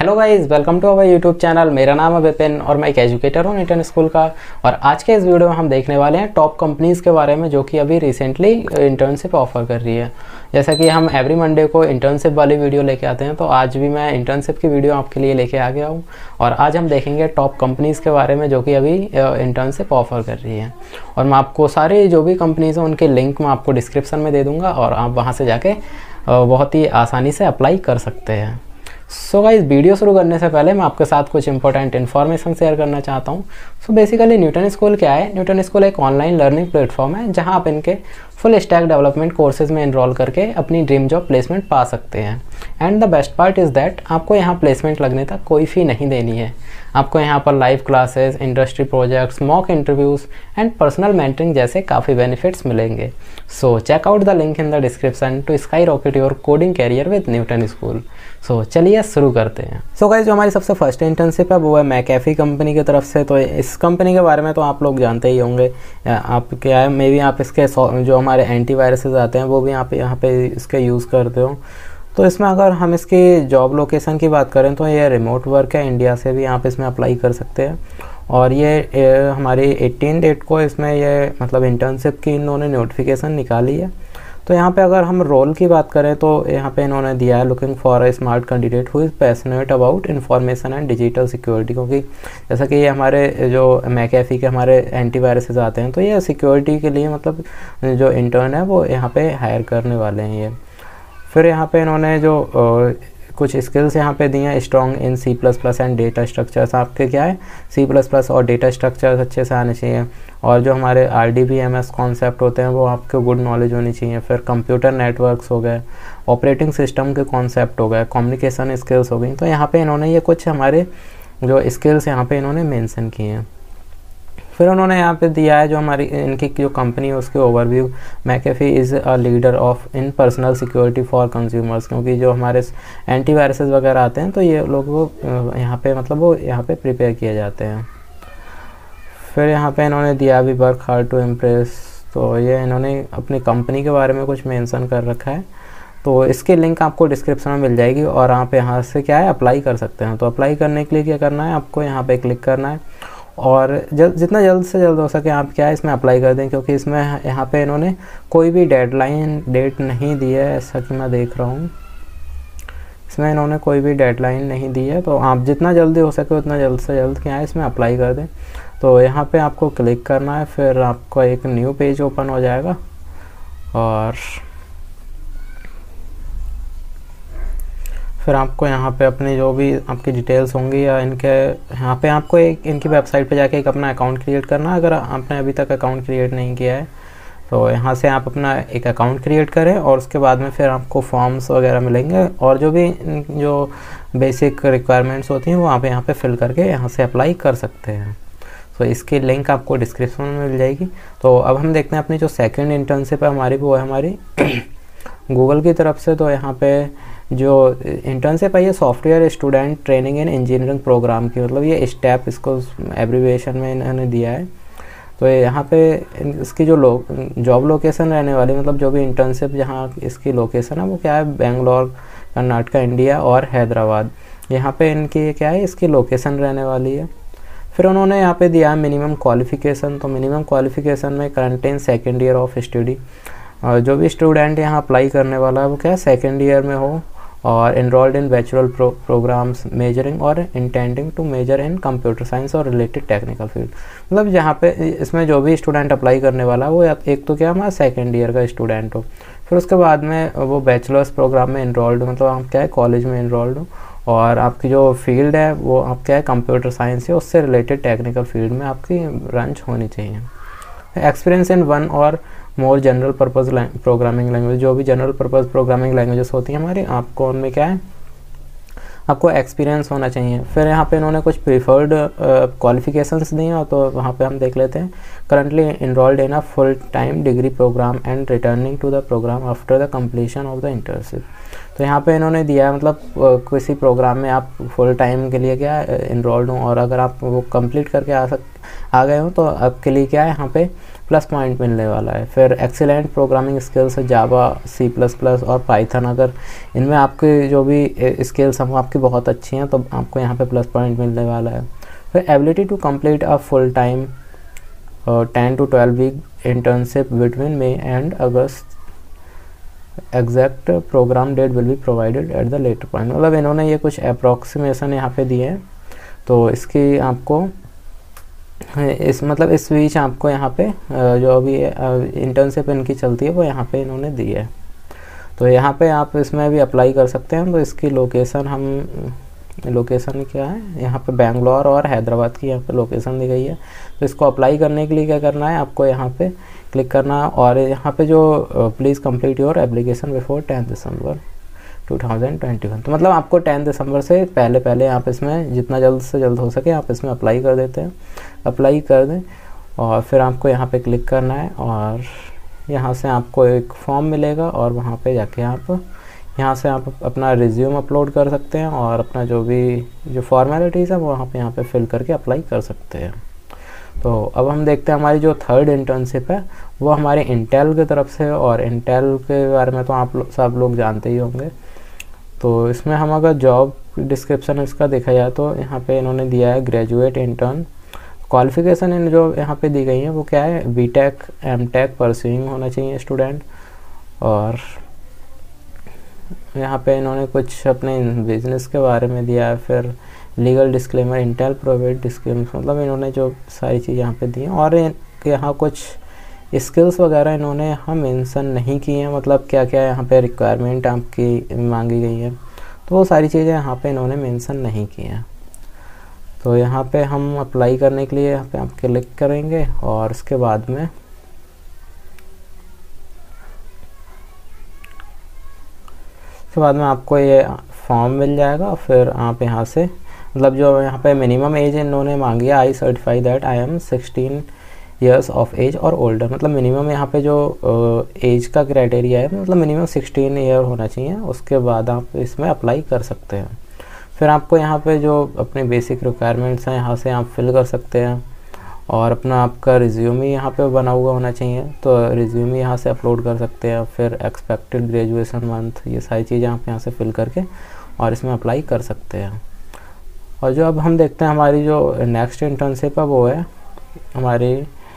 Hello guys, welcome to our YouTube channel. मेरा नाम है विपिन और मैं एक एजुकेटर हूँ न्यूटन स्कूल का। और आज के इस वीडियो में हम देखने वाले हैं टॉप कंपनीज़ के बारे में जो कि अभी रिसेंटली इंटर्नशिप ऑफर कर रही है। जैसा कि हम एवरी मंडे को इंटर्नशिप वाली वीडियो लेके आते हैं, तो आज भी मैं इंटर्नशिप की वीडियो आपके लिए लेके आ गया हूँ। और आज हम देखेंगे टॉप कंपनीज़ के बारे में जो कि अभी इंटर्नशिप ऑफर कर रही है। और मैं आपको सारे जो भी कंपनीज़ हैं उनके लिंक मैं आपको डिस्क्रिप्शन में दे दूँगा और आप वहाँ से जाके बहुत ही आसानी से अप्लाई कर सकते हैं। सो गाइस, वीडियो शुरू करने से पहले मैं आपके साथ कुछ इंपॉर्टेंट इन्फॉर्मेशन शेयर करना चाहता हूँ। सो बेसिकली न्यूटन स्कूल क्या है? न्यूटन स्कूल एक ऑनलाइन लर्निंग प्लेटफॉर्म है जहाँ आप इनके फुल स्टैक डेवलपमेंट कोर्सेज में एनरोल करके अपनी ड्रीम जॉब प्लेसमेंट पा सकते हैं। And the best part is that आपको यहाँ प्लेसमेंट लगने तक कोई फ़ी नहीं देनी है। आपको यहाँ पर live classes, industry projects, mock interviews and personal mentoring जैसे काफ़ी बेनिफिट्स मिलेंगे। So check out the link in the description to skyrocket your coding career with Newton school. So चलिए शुरू करते हैं। सो गाइस, जो हमारी सबसे फर्स्ट इंटर्नशिप है वो है मैकेफी कंपनी की तरफ से। तो इस कंपनी के बारे में तो आप लोग जानते ही होंगे। आप क्या है, मे बी आप इसके जो हमारे एंटीवायरसेस आते हैं वो भी आप यहाँ पे इसके यूज़ करते हो। तो इसमें अगर हम इसकी जॉब लोकेशन की बात करें तो ये रिमोट वर्क है। इंडिया से भी आप इसमें अप्लाई कर सकते हैं। और ये हमारी 18 डेट को इसमें ये मतलब इंटर्नशिप की इन्होंने नोटिफिकेशन निकाली है। तो यहाँ पे अगर हम रोल की बात करें तो यहाँ पे इन्होंने दिया है looking for a smart candidate who is passionate about information and digital security. क्योंकि जैसा कि ये हमारे जो मैकेफी के हमारे एंटीवायरसेस आते हैं तो ये सिक्योरिटी के लिए मतलब जो इंटर्न है वो यहाँ पे हायर करने वाले हैं ये। फिर यहाँ पे इन्होंने जो कुछ स्किल्स यहाँ पे दी हैं, strong in C++ and data structures. आपके क्या है, C++ और डेटा स्ट्रक्चर्स अच्छे से आने चाहिए। और जो हमारे RDBMS कॉन्सेप्ट होते हैं वो आपको गुड नॉलेज होनी चाहिए। फिर कंप्यूटर नेटवर्क्स हो गए, ऑपरेटिंग सिस्टम के कॉन्सेप्ट हो गए, कम्युनिकेशन स्किल्स हो गई। तो यहाँ पे इन्होंने ये कुछ हमारे जो स्किल्स यहाँ पे इन्होंने मेंशन किए हैं। फिर उन्होंने यहाँ पे दिया है जो हमारी इनकी जो कंपनी है उसके overview. McAfee is a leader of in personal security for consumers. क्योंकि जो हमारे एंटीवायरसेस वगैरह आते हैं तो ये लोग वो यहाँ पे मतलब वो यहाँ पे प्रिपेयर किए जाते हैं। फिर यहाँ पे इन्होंने दिया भी वर्क हार्ड टू इम्प्रेस। तो ये इन्होंने अपनी कंपनी के बारे में कुछ मेंशन कर रखा है। तो इसकी लिंक आपको डिस्क्रिप्शन में मिल जाएगी और आप यहाँ से क्या है अप्लाई कर सकते हैं। तो अप्लाई करने के लिए क्या करना है, आपको यहाँ पे क्लिक करना है और जितना जल्द से जल्द हो सके आप क्या है इसमें अप्लाई कर दें। क्योंकि इसमें यहाँ पे इन्होंने कोई भी डेट नहीं दी है, ऐसा कि मैं देख रहा हूँ। इसमें इन्होंने कोई भी डेडलाइन नहीं दी है। तो आप जितना जल्दी हो सके उतना जल्द से जल्द क्या है इसमें अप्लाई कर दें। तो यहाँ पे आपको क्लिक करना है, फिर आपको एक न्यू पेज ओपन हो जाएगा और फिर आपको यहाँ पे अपनी जो भी आपकी डिटेल्स होंगी या इनके यहाँ पे आपको एक इनकी वेबसाइट पे जाके एक अपना अकाउंट क्रिएट करना है। अगर आपने अभी तक अकाउंट क्रिएट नहीं किया है तो यहाँ से आप अपना एक अकाउंट क्रिएट करें और उसके बाद में फिर आपको फॉर्म्स वगैरह मिलेंगे और जो भी जो बेसिक रिक्वायरमेंट्स होती हैं वो आप यहाँ पे फिल करके यहाँ से अप्लाई कर सकते हैं। तो इसकी लिंक आपको डिस्क्रिप्शन में मिल जाएगी। तो अब हम देखते हैं अपनी जो सेकेंड इंटर्नशिप है हमारी, वो है हमारी गूगल की तरफ से। तो यहाँ पे जो इंटर्नशिप है ये software student training in engineering program की, मतलब ये स्टेप इसको एब्रीविएशन में इन्होंने दिया है। तो यहाँ पे इसकी जो जॉब लोकेशन रहने वाली, मतलब जो भी इंटर्नशिप जहाँ इसकी लोकेशन है वो क्या है, बेंगलोर, कर्नाटक, इंडिया और हैदराबाद। यहाँ पे इनकी क्या है इसकी लोकेशन रहने वाली है। फिर उन्होंने यहाँ पे दिया है मिनिमम क्वालिफ़िकेशन। तो मिनिमम क्वालिफ़िकेशन में contain second year of study. जो भी स्टूडेंट यहाँ अप्लाई करने वाला है वो क्या है सेकेंड ईयर में हो और enrolled in bachelor programs majoring or intending to major in computer science or related technical field. मतलब जहाँ पे इसमें जो भी स्टूडेंट अप्लाई करने वाला है वो एक तो क्या हमारा सेकेंड ईयर का स्टूडेंट हो, फिर उसके बाद में वो बैचलर्स प्रोग्राम में इनरोल्ड हो, मतलब आप क्या है कॉलेज में इनरोल्ड हो और आपकी जो फील्ड है वो आप क्या है कंप्यूटर साइंस है, उससे रिलेटेड टेक्निकल फील्ड में आपकी ब्रांच होनी चाहिए। Experience in one or more general purpose programming language. जो भी जनरल पर्पज़ प्रोग्रामिंग लैंग्वेजेस होती हैं हमारी, आपको उनमें क्या है आपको एक्सपीरियंस होना चाहिए। फिर यहाँ पे इन्होंने कुछ प्रीफर्ड क्वालिफिकेशंस दी हैं, तो वहाँ पे हम देख लेते हैं। Currently enrolled in a full time degree program and returning to the program after the completion of the internship. तो यहाँ पे इन्होंने दिया है मतलब किसी प्रोग्राम में आप फुल टाइम के लिए क्या इनरोल्ड हो और अगर आप वो कंप्लीट करके आ गए हो तो आपके लिए क्या है यहाँ पे प्लस पॉइंट मिलने वाला है। फिर excellent programming skills Java, C++ और पाइथन, अगर इनमें आपके जो भी स्किल्स हैं आपकी बहुत अच्छी हैं तो आपको यहाँ पे प्लस पॉइंट मिलने वाला है। फिर ability to complete a full time 10 to 12 week internship between May and August, exact program date will be provided at the later point. मतलब इन्होंने ये कुछ अप्रॉक्सीमेशन यहाँ पे दिए हैं, तो इसकी आपको इस बीच आपको यहाँ पे जो अभी इंटर्नशिप इनकी चलती है वो यहाँ पे इन्होंने दी है। तो यहाँ पे आप इसमें भी अप्लाई कर सकते हैं। तो इसकी लोकेशन क्या है, यहाँ पे बेंगलोर और हैदराबाद की यहाँ पे लोकेशन दी गई है। तो इसको अप्लाई करने के लिए क्या करना है, आपको यहाँ पे क्लिक करना है और यहाँ पे जो please complete your application before 10 December 2021। तो मतलब आपको 10 दिसंबर से पहले आप इसमें जितना जल्द से जल्द हो सके आप इसमें अप्लाई कर देते हैं, अप्लाई कर दें और फिर आपको यहाँ पे क्लिक करना है और यहाँ से आपको एक फॉर्म मिलेगा और वहाँ पे जाके आप यहाँ से आप अपना रिज्यूम अपलोड कर सकते हैं और अपना जो फॉर्मेलिटीज़ है वो यहाँ पे फिल करके अप्लाई कर सकते हैं। तो अब हम देखते हैं हमारी जो थर्ड इंटर्नशिप है वो हमारे इंटेल की तरफ से, और इंटेल के बारे में तो आप सब लोग जानते ही होंगे। तो इसमें हम अगर जॉब डिस्क्रिप्शन इसका देखा जाए तो यहाँ पे इन्होंने दिया है ग्रेजुएट इंटर्न। क्वालिफ़िकेशन इन जो यहाँ पे दी गई है वो क्या है, बीटेक एमटेक परस्यूइंग होना चाहिए स्टूडेंट। और यहाँ पे इन्होंने कुछ अपने बिजनेस के बारे में दिया है। फिर legal disclaimer, Intel provide disclaimer, मतलब इन्होंने जो सारी चीज़ यहाँ पे दी हैं। और यहाँ कुछ स्किल्स वगैरह इन्होंने यहाँ मेंशन नहीं की हैं, मतलब क्या क्या यहाँ पे रिक्वायरमेंट आपकी मांगी गई है तो वो सारी चीज़ें यहाँ पे इन्होंने मेंशन नहीं की हैं। तो यहाँ पे हम अप्लाई करने के लिए यहाँ पे आप क्लिक करेंगे और उसके बाद में आपको ये फॉर्म मिल जाएगा। फिर आप यहाँ से मतलब जो यहाँ पे मिनिमम एज इन्होंने मांगी है, I certify that I am 16 years of age or older, मतलब मिनिमम यहाँ पे जो एज का क्राइटेरिया है मतलब मिनिमम 16 ईयर होना चाहिए, उसके बाद आप इसमें अप्लाई कर सकते हैं। फिर आपको यहाँ पे जो अपने बेसिक रिक्वायरमेंट्स हैं यहाँ से आप फिल कर सकते हैं और अपना आपका रिज्यूम ही यहाँ पे बना हुआ होना चाहिए, तो रिज्यूम यहाँ से अपलोड कर सकते हैं। फिर एक्सपेक्टेड ग्रेजुएशन मंथ, ये सारी चीज़ें आप यहाँ से फिल करके और इसमें अप्लाई कर सकते हैं। और जो अब हम देखते हैं हमारी जो नेक्स्ट इंटर्नशिप है वो है हमारी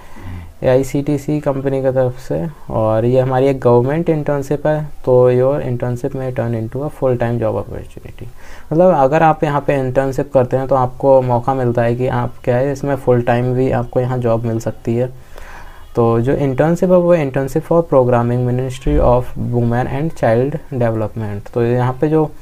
AICTC कंपनी की तरफ से, और ये हमारी एक गवर्नमेंट इंटर्नशिप है। तो your internship may turn into a full time job opportunity, मतलब अगर आप यहाँ पे इंटर्नशिप करते हैं तो आपको मौका मिलता है कि आप क्या है इसमें फुल टाइम भी आपको यहाँ जॉब मिल सकती है। तो जो इंटर्नशिप है वो internship for programming, ministry of women and child development. तो यहाँ पे जो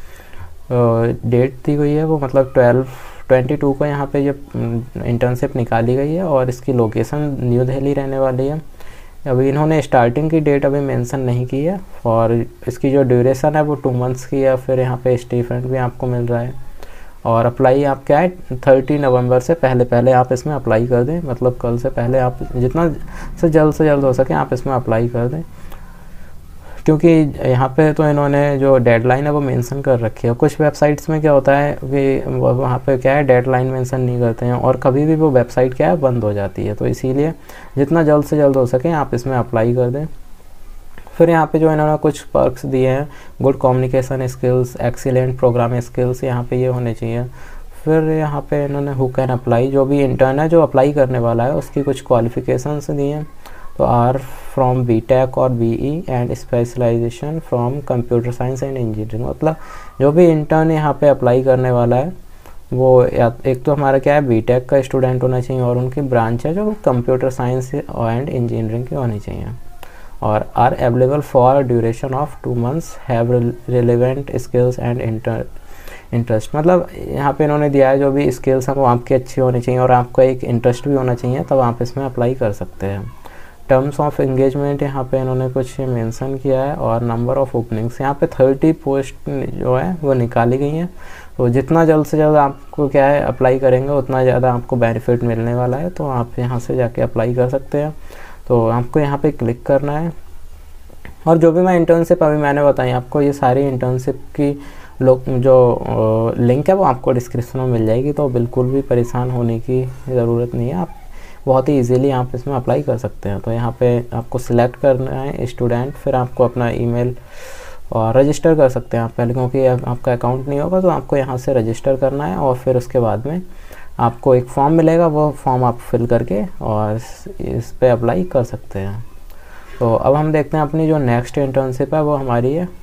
डेट दी गई है वो मतलब 12/22 को यहाँ पे ये इंटर्नशिप निकाली गई है और इसकी लोकेशन न्यू दिल्ली रहने वाली है। अभी इन्होंने स्टार्टिंग की डेट अभी मेंशन नहीं की है और इसकी जो ड्यूरेशन है वो 2 मंथ्स की है। फिर यहाँ पे स्टीपेंड भी आपको मिल रहा है और अप्लाई आप क्या है 30 नवंबर से पहले आप इसमें अप्लाई कर दें, मतलब कल से पहले आप जितना से जल्द हो सके आप इसमें अप्लाई कर दें, क्योंकि यहाँ पे तो इन्होंने जो डेडलाइन है वो मेंशन कर रखी है। कुछ वेबसाइट्स में क्या होता है कि वहाँ पे क्या है डेडलाइन मेंशन नहीं करते हैं और कभी भी वो वेबसाइट क्या है बंद हो जाती है, तो इसीलिए जितना जल्द से जल्द हो सके आप इसमें अप्लाई कर दें। फिर यहाँ पे जो इन्होंने कुछ पर्क्स दिए हैं, good communication skills, excellent programming skills, यहाँ पे ये होने चाहिए। फिर यहाँ पे इन्होंने हु कैन अप्लाई, जो भी इंटर्न है जो अप्लाई करने वाला है उसकी कुछ क्वालिफिकेशंस दिए हैं। तो are from BTech or BE and specialization from computer science and engineering, मतलब जो भी इंटर्न यहाँ पे अप्लाई करने वाला है वो एक तो हमारा क्या है बीटेक का स्टूडेंट होना चाहिए और उनकी ब्रांच है जो कंप्यूटर साइंस एंड इंजीनियरिंग की होनी चाहिए। और are available for duration of 2 months, have relevant skills and interest, मतलब यहाँ पे इन्होंने दिया है जो भी स्किल्स हैं वो आपकी अच्छी होनी चाहिए और आपका एक इंटरेस्ट भी होना चाहिए, तब आप इसमें अप्लाई कर सकते हैं। टर्म्स ऑफ एंगेजमेंट यहाँ पे इन्होंने कुछ मेंशन किया है और नंबर ऑफ ओपनिंग्स यहाँ पे 30 पोस्ट जो है वो निकाली गई हैं। तो जितना जल्द से जल्द आपको क्या है अप्लाई करेंगे उतना ज़्यादा आपको बेनिफिट मिलने वाला है, तो आप यहाँ से जाके अप्लाई कर सकते हैं। तो आपको यहाँ पे क्लिक करना है और जो भी मैं इंटर्नशिप अभी मैंने बताई आपको, ये सारी इंटर्नशिप की जो लिंक है वो आपको डिस्क्रिप्शन में मिल जाएगी, तो बिल्कुल भी परेशान होने की ज़रूरत नहीं है। आप बहुत ही इजीली आप इसमें अप्लाई कर सकते हैं। तो यहाँ पे आपको सिलेक्ट करना है स्टूडेंट, फिर आपको अपना ईमेल और रजिस्टर कर सकते हैं आप पहले, क्योंकि आपका अकाउंट नहीं होगा तो आपको यहाँ से रजिस्टर करना है और फिर उसके बाद में आपको एक फॉर्म मिलेगा, वो फॉर्म आप फिल करके और इस पे अप्लाई कर सकते हैं। तो अब हम देखते हैं अपनी जो नेक्स्ट इंटर्नशिप है वो हमारी है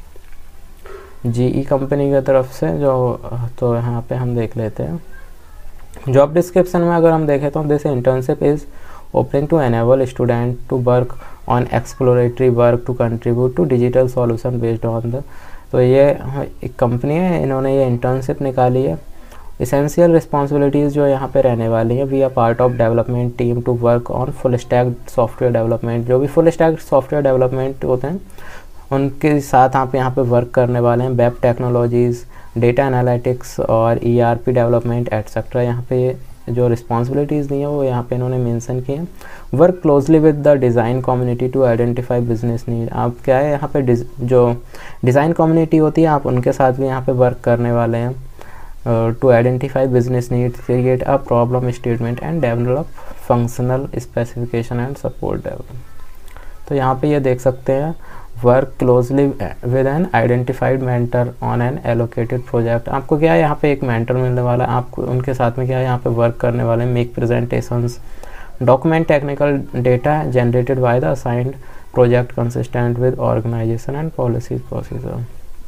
GE कंपनी की तरफ से तो यहाँ पे हम देख लेते हैं। जॉब डिस्क्रिप्शन में अगर हम देखें तो this internship is opening to enable student to work on exploratory work to contribute to digital solution based on the. तो ये एक कंपनी है, इन्होंने ये इंटर्नशिप निकाली है। इसेंशियल रिस्पॉन्सिबिलिटीज़ जो यहाँ पे रहने वाली हैं, we are part of development team to work on full stack software development. जो भी फुल स्टैक सॉफ्टवेयर डेवलपमेंट होते हैं उनके साथ आप यहाँ पे वर्क करने वाले हैं। वेब टेक्नोलॉजीज़, डेटा एनालिटिक्स और ERP डेवलपमेंट एटसेट्रा। यहाँ पे जो रिस्पॉन्सिबिलिटीज़ दी हैं वो यहाँ पे इन्होंने मेंशन की हैं। Work closely with the design community to identify business need. आप क्या है यहाँ पे जो डिज़ाइन कम्युनिटी होती है आप उनके साथ भी यहाँ पे वर्क करने वाले हैं। To identify business need, create a problem statement and develop functional specification and support develop. तो यहाँ पे ये देख सकते हैं, work closely with an identified mentor on an allocated project. आपको क्या है यहाँ पे एक मेंटर मिलने वाला है, आपको उनके साथ में क्या है यहाँ पे वर्क करने वाले हैं। Make presentations, document technical data generated by the assigned project consistent with organization and policies procedure.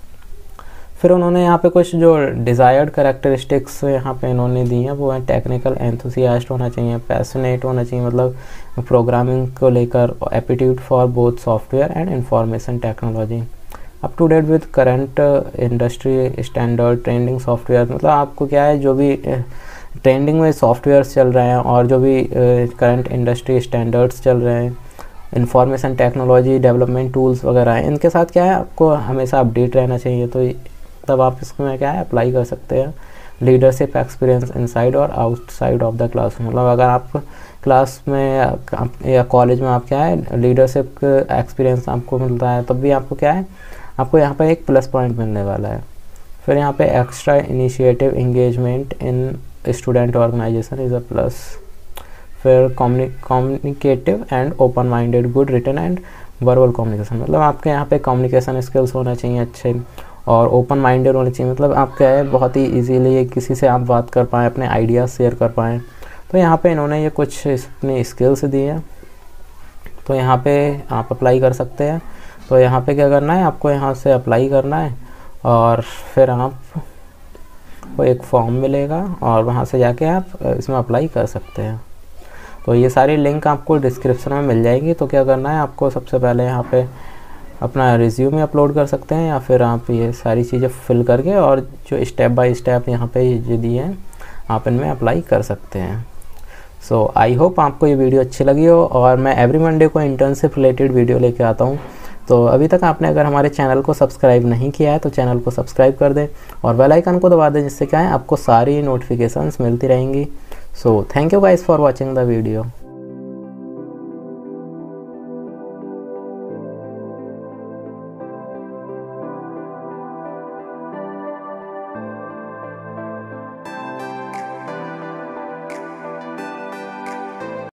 फिर उन्होंने यहाँ पे कुछ जो डिज़ायर्ड कैरेक्टरिस्टिक्स यहाँ पे इन्होंने दी हैं वो है टेक्निकल एंथुसियास्ट होना चाहिए, पैशनेट होना चाहिए मतलब प्रोग्रामिंग को लेकर, aptitude for both software and information technology, up to date with current industry standard, trending software. मतलब आपको क्या है जो भी ट्रेंडिंग में सॉफ्टवेयर्स चल रहे हैं और जो भी करंट इंडस्ट्री स्टैंडर्ड्स चल रहे हैं, इंफॉर्मेशन टेक्नोलॉजी डेवलपमेंट टूल्स वगैरह हैं, इनके साथ क्या है आपको हमेशा अपडेट रहना चाहिए। तो तब आप इसमें क्या है अप्लाई कर सकते हैं। लीडरशिप एक्सपीरियंस इनसाइड और आउटसाइड ऑफ द क्लास। मतलब अगर आप क्लास में या कॉलेज में आप क्या है लीडरशिप एक्सपीरियंस आपको मिलता है तब भी आपको क्या है आपको यहाँ पर एक प्लस पॉइंट मिलने वाला है। फिर यहाँ पे extra initiative engagement in student organization is a plus. फिर communicative and open minded, good written and verbal communication. मतलब आपके यहाँ पे कम्युनिकेशन स्किल्स होना चाहिए अच्छे और ओपन माइंडेड होने चाहिए। मतलब आप क्या है बहुत ही इजीली किसी से आप बात कर पाएँ, अपने आइडियाज़ शेयर कर पाएँ। तो यहाँ पे इन्होंने ये कुछ अपनी स्किल्स दी हैं, तो यहाँ पे आप अप्लाई कर सकते हैं। तो यहाँ पे क्या करना है आपको यहाँ से अप्लाई करना है और फिर आपको एक फॉर्म मिलेगा और वहाँ से जाके आप इसमें अप्लाई कर सकते हैं। तो ये सारी लिंक आपको डिस्क्रिप्शन में मिल जाएगी। तो क्या करना है आपको सबसे पहले यहाँ पे अपना रिज्यूमे अपलोड कर सकते हैं या फिर आप ये सारी चीज़ें फिल करके और जो स्टेप बाय स्टेप यहाँ पे जो दिए हैं आप इनमें अप्लाई कर सकते हैं। सो आई होप आपको ये वीडियो अच्छी लगी हो और मैं एवरी मंडे को इंटर्नशिप रिलेटेड वीडियो लेके आता हूँ। तो अभी तक आपने अगर हमारे चैनल को सब्सक्राइब नहीं किया है तो चैनल को सब्सक्राइब कर दें और बेल आइकन को दबा दें, जिससे क्या है आपको सारी नोटिफिकेशंस मिलती रहेंगी। So thank you guys for watching the video.